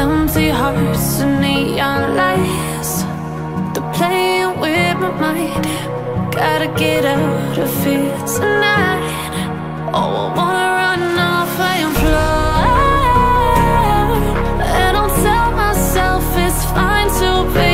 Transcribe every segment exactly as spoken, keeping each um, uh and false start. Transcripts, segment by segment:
Empty hearts and neon lights, they're playing with my mind. Gotta get out of here tonight. Oh, I wanna run off and fly, and I'll tell myself it's fine to be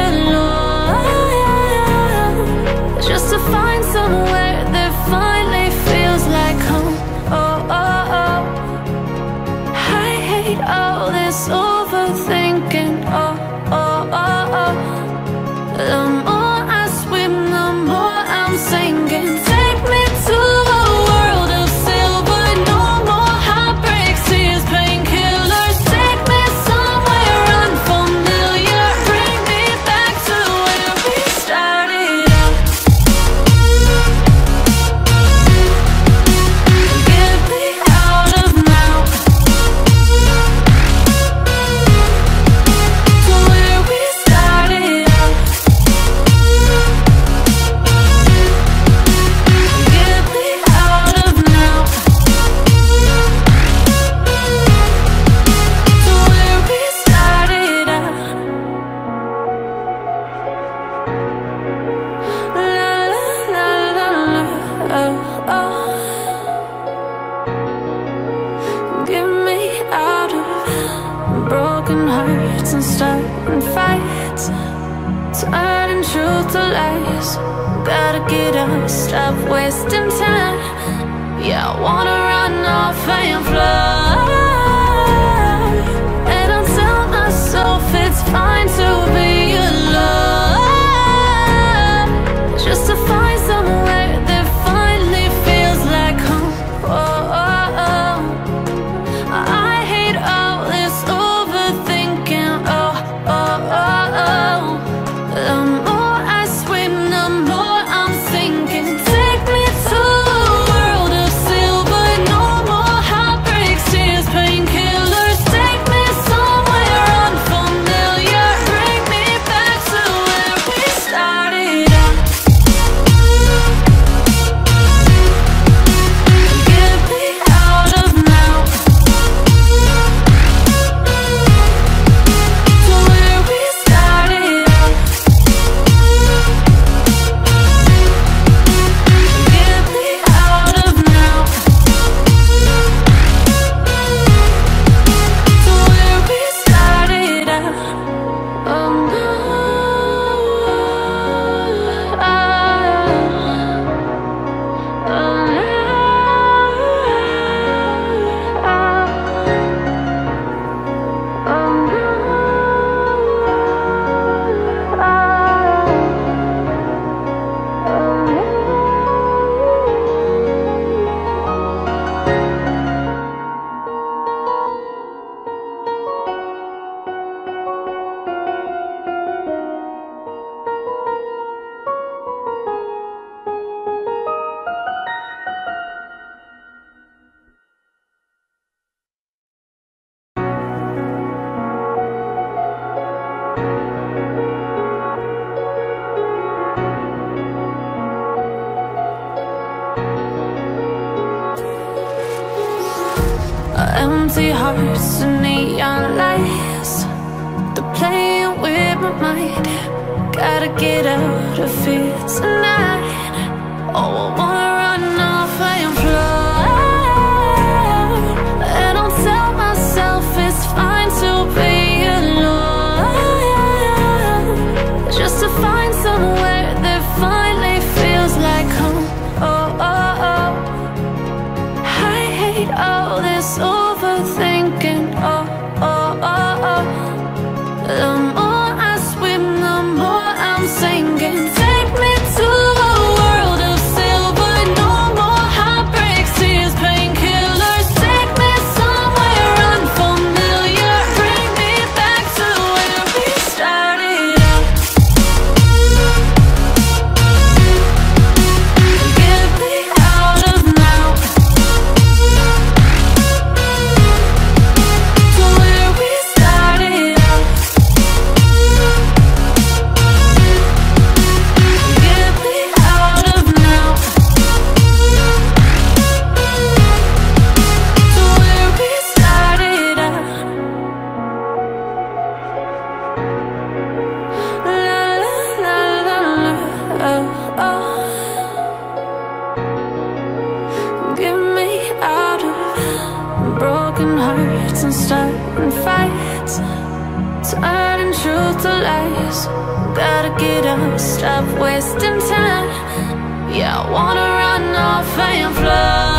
alone, just to find somewhere that finally feels like home. Oh, oh, oh. I hate all this overthinking. Oh, oh, oh, oh. The more I swim, the more I'm sinking. Take me to a world of silver. No more heartbreaks, tears, painkillers. Take me somewhere unfamiliar. Bring me back to where we started out. Get me out of now, to where we started out. Get me out of now, to where we started out. La la la la la, oh, oh. Get me out of broken hearts and starting fights, turning truth to lies. Gotta get up, stop wasting time. Yeah, I wanna run off and fly, and I'll tell myself it's fine to be alone, just to find somewhere that finally feels like home. Oh, oh, oh. I hate all this overthinking. Oh, oh, oh, oh. The more I swim, the more I'm sinking. Take me to a world of silver. No more heartbreaks, tears, painkillers. Take me somewhere unfamiliar. Bring me back to where we started out. Get me out of now, to where we started out. Get me out of now, to where we started out. Oh no, oh, empty hearts and neon lights, they're playing with my mind. Gotta get out of here tonight. Oh, I wanna run off and fly, and I'll tell myself it's fine to be alone, just to find somewhere that finally feels like home. Oh, oh, oh. I hate all this overthinking. Oh, oh, oh, oh. The more I swim, the more I'm sinking. Take me to a world of silver. words, turning truth to lies. Gotta get up, stop wasting time. Yeah, I wanna run off and fly.